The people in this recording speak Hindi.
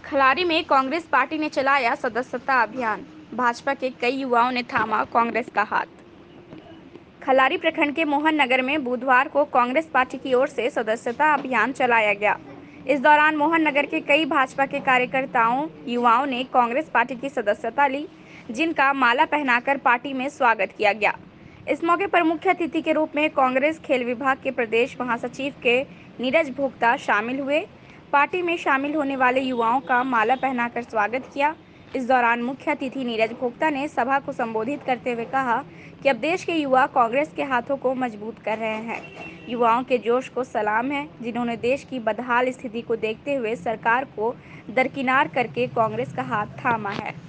खलारी में कांग्रेस पार्टी ने चलाया सदस्यता अभियान। भाजपा के कई युवाओं ने थामा कांग्रेस का हाथ। खलारी प्रखंड के मोहन नगर में बुधवार को कांग्रेस पार्टी की ओर से सदस्यता अभियान चलाया गया। इस दौरान मोहन नगर के कई भाजपा के कार्यकर्ताओं युवाओं ने कांग्रेस पार्टी की सदस्यता ली, जिनका माला पहनाकर पार्टी में स्वागत किया गया। इस मौके पर मुख्य अतिथि के रूप में कांग्रेस खेल विभाग के प्रदेश महासचिव के नीरज भोक्ता शामिल हुए। पार्टी में शामिल होने वाले युवाओं का माला पहनाकर स्वागत किया। इस दौरान मुख्य अतिथि नीरज भोक्ता ने सभा को संबोधित करते हुए कहा कि अब देश के युवा कांग्रेस के हाथों को मजबूत कर रहे हैं। युवाओं के जोश को सलाम है, जिन्होंने देश की बदहाल स्थिति को देखते हुए सरकार को दरकिनार करके कांग्रेस का हाथ थामा है।